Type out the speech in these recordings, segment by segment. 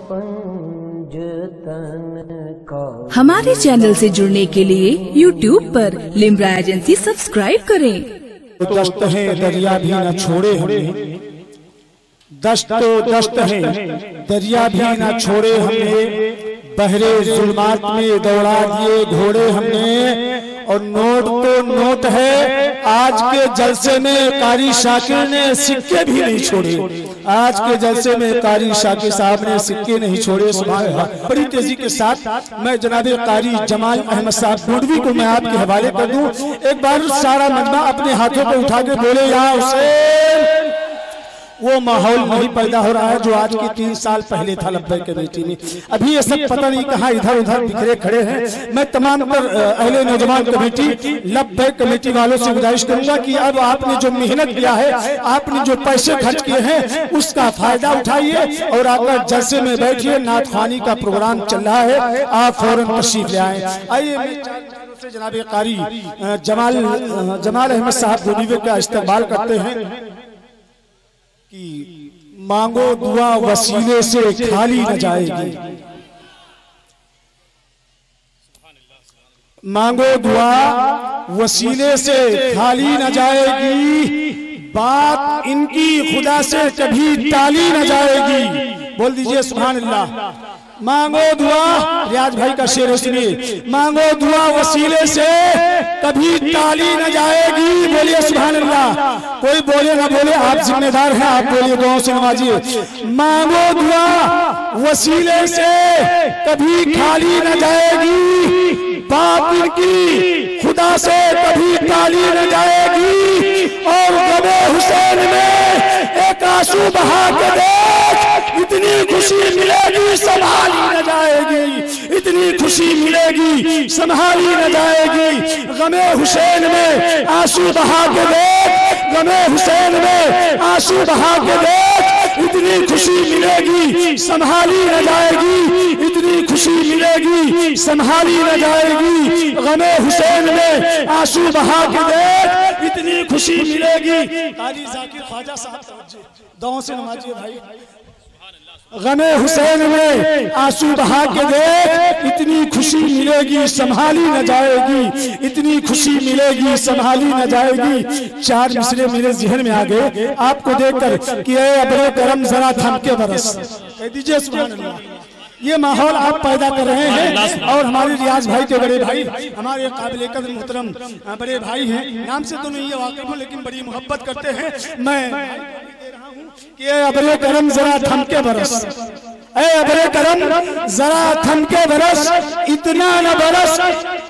हमारे चैनल से जुड़ने के लिए YouTube पर लिम्रा एजेंसी सब्सक्राइब करें। दस्त है दरिया भी न छोड़े हमने, दस्त तो दस्त है दरिया भी न छोड़े हमने, बहरे जुल्मात में दौड़ा दिए घोड़े हमने। और नोट तो नोट है, आज के जलसे में कारी शाकिर ने सिक्के भी नहीं छोड़े। आज के जलसे में कारी शाकिर साहब ने सिक्के नहीं छोड़े। सुभान अल्लाह। बड़ी तेजी के साथ मैं जनाबे कारी जमाल अहमद साहब गोडवी को मैं आपके हवाले कर दूं। एक बार सारा मजमा अपने हाथों को उठा के बोले या हुसैन। वो माहौल नहीं पैदा हो रहा है जो आज के 3 साल पहले था लब्बैक कमेटी में। अभी ये सब पता नहीं कहाँ इधर उधर बिखरे खड़े हैं। मैं तमाम पर अहले नौजवान कमेटी लब्बैक कमेटी वालों से गुजारिश करूंगा कि अब आपने जो मेहनत किया है, आपने जो पैसे खर्च किए हैं, उसका फायदा उठाइए और आकर जलसे में बैठिए। नाथखानी का प्रोग्राम चल रहा है, आप फौरन तशरीफ ले आए। आइए जनाबे कारी जमाल अहमद साहब गोडवी का इस्तकबाल करते हैं कि मांगो दुआ वसीले से खाली न जाएगी, मांगो दुआ वसीले से खाली न जाएगी, बात इनकी खुदा से कभी टाली न जाएगी। बोल दीजिए सुभान अल्लाह। मांगो दुआ, रियाज भाई का शेर सुनिए। मांगो दुआ वसीले से कभी टाली न जाएगी। बोलिए सुभान अल्लाह। कोई बोले ना बोले, आप जिम्मेदार हैं, आप बोलिए गाँव से नवाजिए। मांगो दुआ वसीले से कभी खाली न जाएगी, बात इनकी खुदा से कभी टाली न जाएगी। और गमे हुसैन में एक आंसू बहा के देख, इतनी खुशी मिलेगी संभाली न जाएगी, इतनी खुशी मिलेगी संभाली न जाएगी। गमे हुसैन में आंसू बहा के देख, गमे हुसैन में आंसू बहा के देख, इतनी खुशी मिलेगी संभाली न जाएगी, इतनी खुशी मिलेगी संभाली न जाएगी। गमे हुसैन में आंसू बहा के देख, इतनी खुशी मिलेगी। कारी जाकिर ख्वाजा साहब दाओं से नवाजिए भाई। गमे हुसैन में आंसू बहा के देख, इतनी खुशी मिलेगी संभाली न जाएगी, इतनी खुशी मिलेगी संभाली न जाएगी। 4 मिसरे मेरे जहन में आ गए आपको देखकर कि ऐ अबरे करम जरा थम के बरस। कह दीजिए सुभान अल्लाह। ये माहौल आप पैदा कर रहे हैं और हमारे रियाज भाई के बड़े भाई, हमारे काबिल कदर मोहतरम बड़े भाई हैं। नाम से तो नहीं है वाकिफ हूं, लेकिन बड़ी मोहब्बत करते हैं। मैं कि अबरे करम जरा थम के बरस, ऐ अबरे करम जरा थम के बरस, इतना न बरस।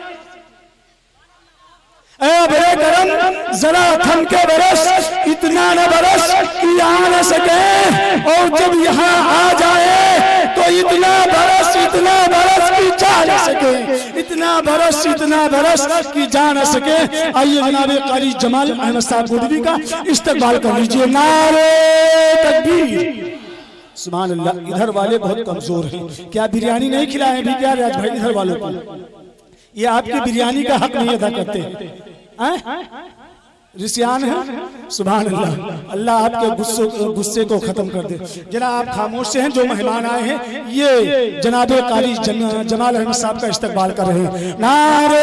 ऐ अबरे करम जरा थम के बरस, इतना न बरस कि आ न सके, और जब यहाँ आ जाए तो इतना बरस कि जा न सके, इतना बरस कि जा न सके। आइए जनाब कारी जमाल अहमद साहब गोडवी का इस्तकबाल कर लीजिए। नारे तकबीर। सुभान अल्लाह। इधर वाले बहुत कमजोर हैं। क्या बिरयानी नहीं खिलाए भी क्या राज भाई इधर वालों को? ये आपकी बिरयानी का हक नहीं अदा करते हैं, रिसियान है। सुभान अल्लाह। अल्लाह आपके गुस्से को खत्म कर दे। जरा आप खामोश से हैं। जो मेहमान आए हैं ये जनाबे कारी जमाल अहमद साहब का इस्तकबाल कर रहे हैं। नारे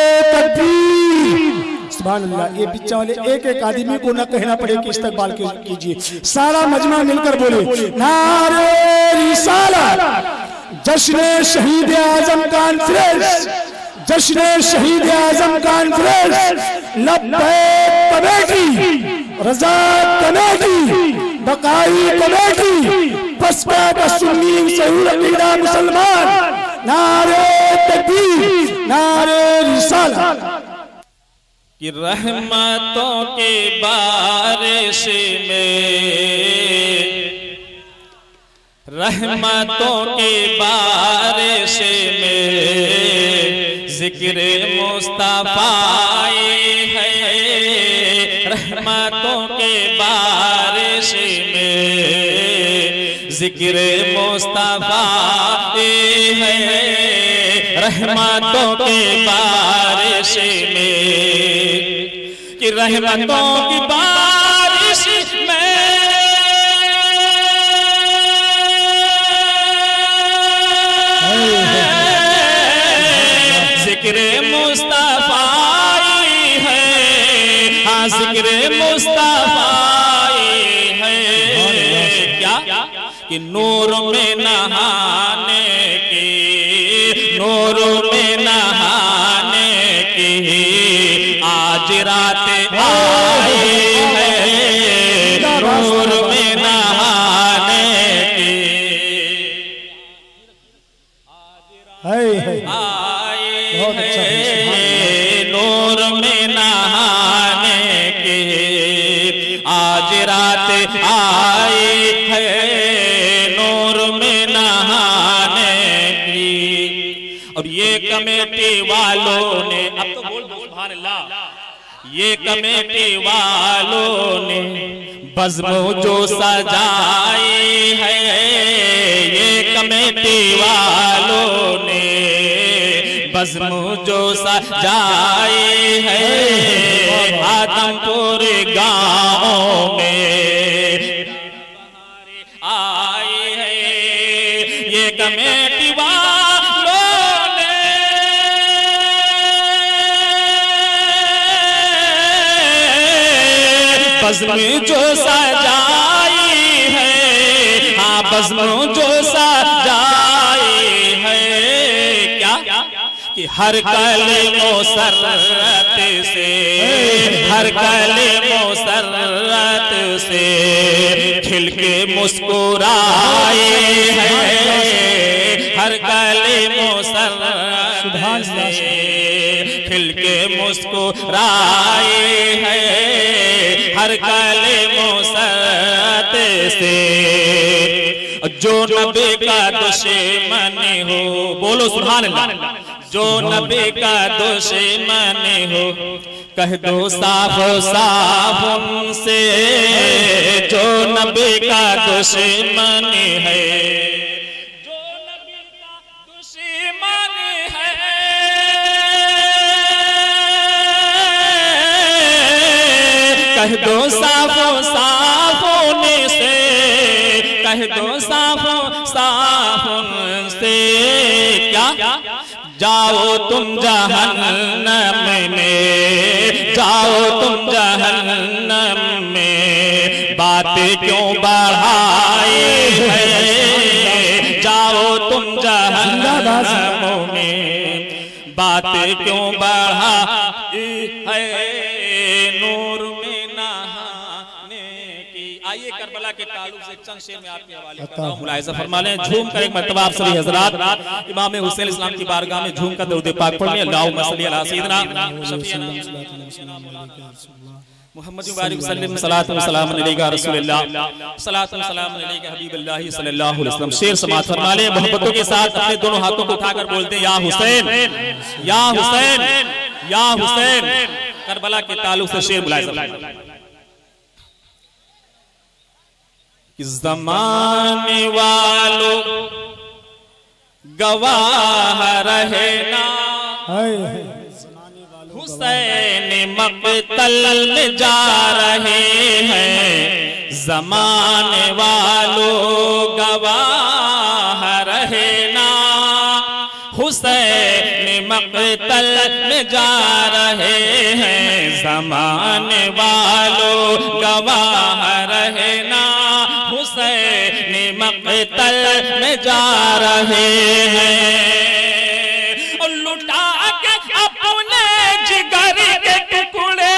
तकबीर। सुभान अल्लाह। ये बिच्चा वाले एक एक आदमी को न कहना पड़े कि इस्तकबाल कीजिए, सारा मजमा मिलकर बोले नारे रिसालत। जश्न शहीद आजम कॉन्फ्रेंस, जश्न शहीद Azam conference, Labbaik committee, Raza committee, Bakai committee, बसपा का सुन्नी सही अकीदा मुसलमान। नारे तकबीर, नारे रिसालत। कि रहमतों के बारिश में, रहमतों के बारिश में जिक्र मुस्तफा है, रहमतों के बारिश में जिक्र मुस्तफा है, रहमतों के बारिश में, कि रहमतों की बारिश में कि नूर में नहाने की, नूर में नहाने की आज रात आई है, नूर में नहाने की आई है, नूर में नहाने की आज रात आई है, नूर में नहाने की। और ये कमेटी वालों ने, अब तो बोल सुभान अल्लाह, ये कमेटी वालों ने बज़्म जो सजाई है, ये कमेटी वालों ने बज़्म जो सजाई है, आदमपुर गाँव में आई है, ये कमेटी वालों ने बज़्म जो सजाई है, हाँ बज़्म जो सजाई है, क्या कि हर कलमो सररत से, हर कलमो सररत से खिल के मुस्कुराए है, हर कलमो सररत से खिल के मुस्कुराए है, हर कलमो सररत से। जो नबी का दुश्मन हो, बोलो सुभान अल्लाह, जो नबी का दुश्मन हो कह दो साफ साफ उनसे, जो नबी का दुश्मन है, जो नबी का दुश्मन है, कह दो साफ साफ उनसे, कह दो साफ साफ उनसे, क्या जाओ तुम जहन्नम में, जाओ तुम जहन्नम में, बात क्यों बढ़ाए है, जाओ तुम जहन्नम में, बात क्यों बढ़ाए है, नूर में नहाने की। आइए करबला के ताल्लुक से चंद शेर में आपके हवाले करता हूं, मुलाहिजा फरमा लें। झूम कर एक मर्तबा आप सभी हजरात इमाम हुसैन इस्लाम की बारगाह में झूम कर दरूद पाक पढ़ लें। अल्लाहुम्मा सल्ली अला सय्यिदना मुहम्मद मुबारक सल्लम सलातु व सलाम अलैका रसूलुल्लाह, सलातु व सलाम अलैका हबीबुल्लाह सल्लल्लाहु अलैहि वसल्लम। शेर समाअत फरमा लें, मोहब्बतों के साथ अपने दोनों हाथों को उठाकर बोलते हैं या हुसैन, या हुसैन, या हुसैन। करबला के ताल्लुक से शेर मुलाहिजा कि ज़माने वालों गवाह रहना, हुसैन मक़तल में जा रहे हैं, ज़माने वालों गवाह रहना, हुसैन मक़तल में जा रहे हैं, ज़माने वालों गवाह रहना, हुसैन मक़तल में जा रहे हैं। और लुटा के अपने जिगर के टुकड़े,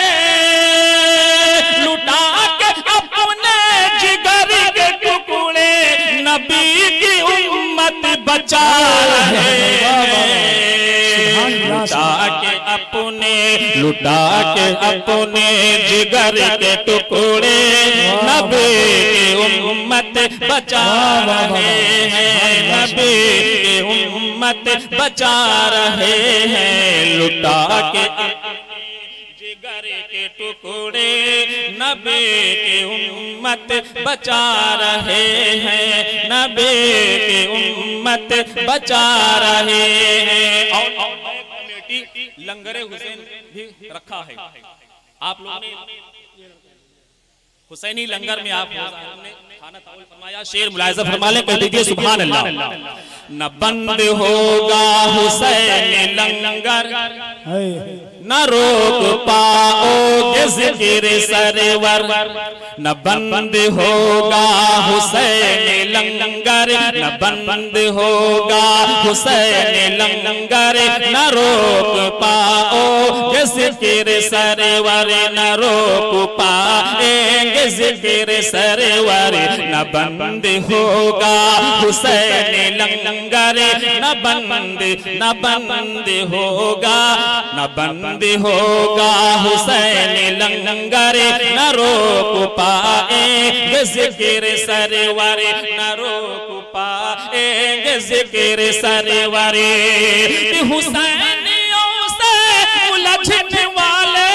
लुटा के अपने जिगर के टुकड़े, नबी की उम्मत बचा रहे हैं। लुटा के अपने, लुटा के अपने जिगर के टुकड़े, नबी की उम्मत बचा रहे हैं, नबी की उम्मत बचा रहे हैं। लुटा के जिगर के टुकड़े, नबी की उम्मत बचा रहे हैं, नबी की उम्मत बचा रहे हैं। और लंगरे हुसैन भी रखा है आप लोगों ने, हुसैनी लंगर में आप खाना ताउल फरमाया। शेर मुलाहिजा फरमा ले, कह दीजिए सुभान अल्लाह। न बंद होगा हुसैनी लंगर, न रोक पाओगे ज़िक्र सरवर, न बंद होगा हुसैनी लंगर न बंद होगा, हुसैन लंगर न रोक पाओ, जिक्र सरवर न रोक पाएंगे, जिक्र सरवर न बंद होगा, हुसैन लंगर न बंद होगा, न बंद होगा, हुसैन लंगर न रोक पाएंगे, जिक्र सरवर न रोक पाएंगे, जिक्र सरवर। हुसैनियों से उलझने वाले,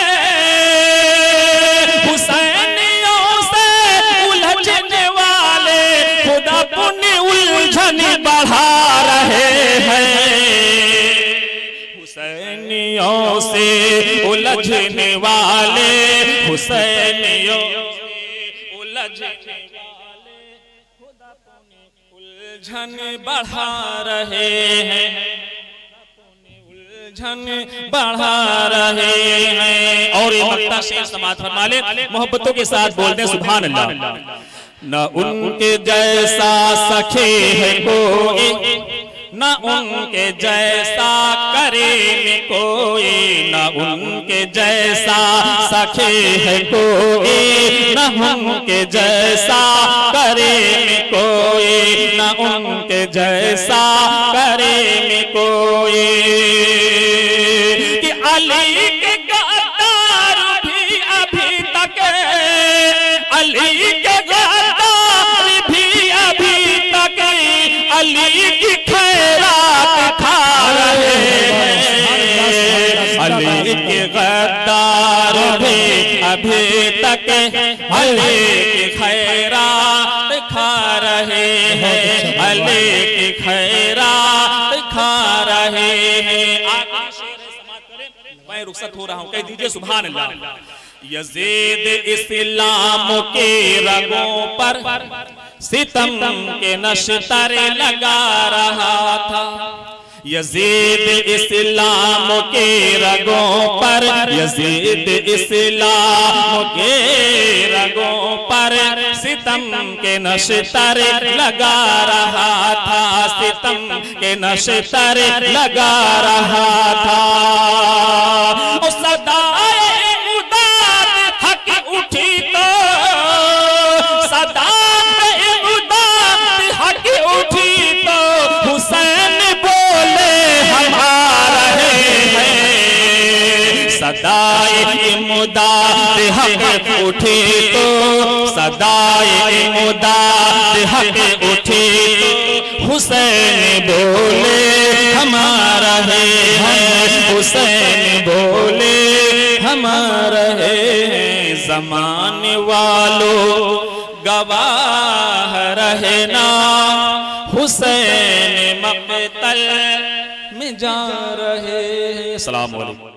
हुसैनियों से उलझने वाले खुदा अपनी उलझन बढ़ा रहे हैं, हुसैनियों से उलझने वाले, हुसैनियों से उलझने वाले खुदा अपनी उलझन बढ़ा रहे हैं, उलझन बढ़ा रहे हैं। और ये मक्ता शेर समाज फरमा ले, मोहब्बतों के साथ बोलते सुभान अल्लाह। न उनके जैसा सखे है कोई, न उनके जैसा करे कोई, न उनके जैसा सखे है कोई, न उनके जैसा करे कोई, न उनके जैसा करे कोई। कि अली के गद्दार भी अभी तक, अली के गद्दार भी अभी तक अली की खैरात खा रहे हैं, अली के गद्दार भी अभी तक अली की खैरात खा रहे हैं, अली की खैरात खा रहे हैं। मैं रुखसत हो रहा हूँ, कह दीजिए सुभान अल्लाह। यजीद इस्लाम के रगों पर सितम के नश्तर लगा रहा था, यजीद इस्लाम के रगों पर, यजीद इस्लाम के रगों पर सितम के नश्तर लगा रहा था, सितम के नश्तर लगा रहा था। उस सदाए उदात हक उठी तो, सदाए उदात हक उठी तो हुसैन बोले हम आ रहे हैं, सदाए मुदात हक उठी तो, सदाए मुदात हक उठी तो हुसैन बोले हम आ रहे हैं, हुसैन बोले हम आ रहे हैं। ज़माने वालों गवाह रहना, हुसैन मक़तल में जा रहे हैं। अस्सलाम वालेकुम।